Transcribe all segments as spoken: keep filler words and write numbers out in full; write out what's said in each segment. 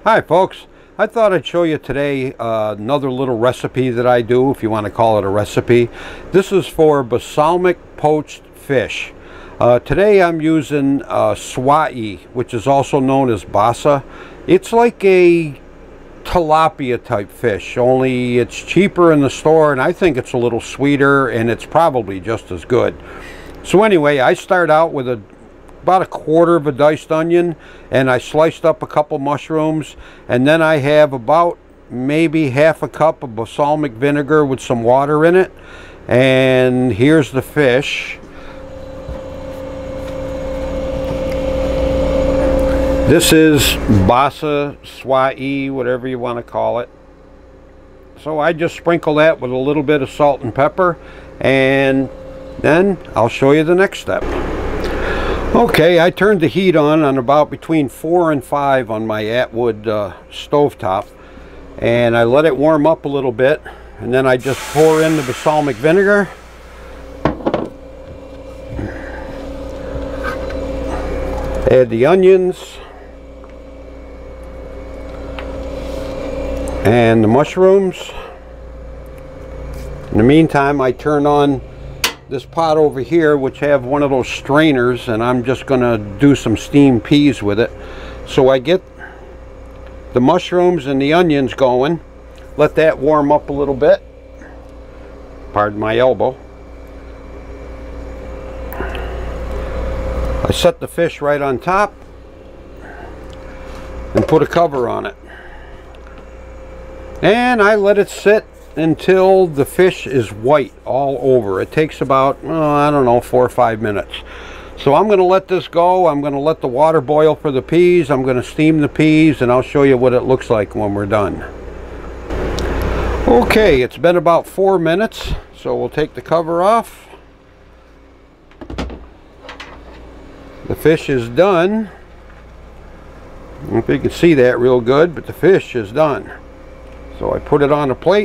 Hi folks, I thought I'd show you today uh, another little recipe that I do, if you want to call it a recipe. This is for Basalmic-Poached fish. Uh, today I'm using uh, Swai, which is also known as Basa. It's like a Tilapia type fish, only it's cheaper in the store, and I think it's a little sweeter, and it's probably just as good. So anyway, I start out with a about a quarter of a diced onion, and I sliced up a couple mushrooms, and then I have about maybe half a cup of balsamic vinegar with some water in it. And here's the fish. This is Basa, Swai, whatever you want to call it. So I just sprinkle that with a little bit of salt and pepper, and then I'll show you the next step. Okay, I turned the heat on on about between four and five on my Atwood uh, stovetop, and I let it warm up a little bit, and then I just pour in the balsamic vinegar. Add the onions and the mushrooms. In the meantime, I turn on this pot over here, which have one of those strainers, and I'm just gonna do some steamed peas with it. So I get the mushrooms and the onions going, let that warm up a little bit, pardon my elbow. I set the fish right on top and put a cover on it, and I let it sit until the fish is white all over. It takes about, oh, I don't know, four or five minutes. So I'm going to let this go. I'm going to let the water boil for the peas. I'm going to steam the peas, and I'll show you what it looks like when we're done. Okay, it's been about four minutes, so we'll take the cover off. The fish is done. I don't know if you can see that real good, but the fish is done. So I put it on a plate.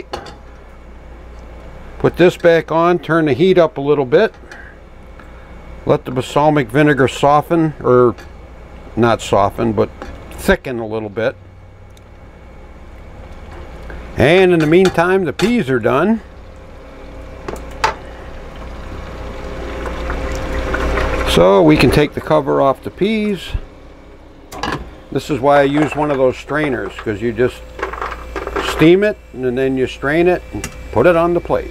Put this back on, turn the heat up a little bit, let the balsamic vinegar soften, or not soften, but thicken a little bit. And in the meantime, the peas are done. So we can take the cover off the peas. This is why I use one of those strainers, because you just steam it and then you strain it and put it on the plate.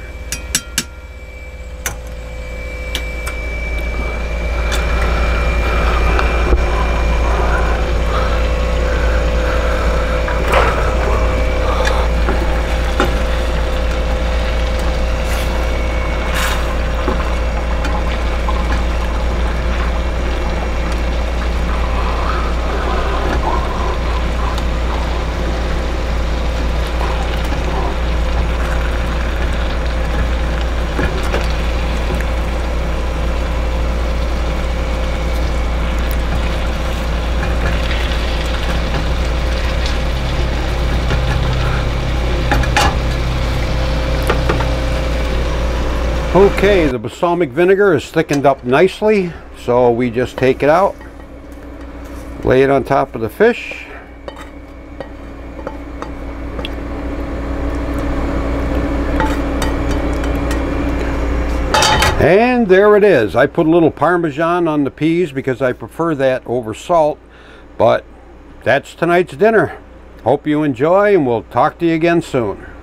Okay, the balsamic vinegar is thickened up nicely, so we just take it out, lay it on top of the fish, and there it is. I put a little Parmesan on the peas because I prefer that over salt, but that's tonight's dinner. Hope you enjoy, and we'll talk to you again soon.